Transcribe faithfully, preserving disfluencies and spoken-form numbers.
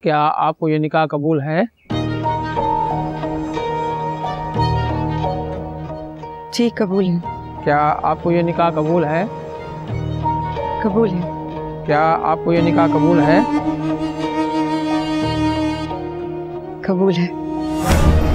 क्या आपको ये निकाह कबूल है? जी कबूल है। क्या आपको ये निकाह कबूल है? कबूल है। क्या आपको ये निकाह कबूल है? कबूल है।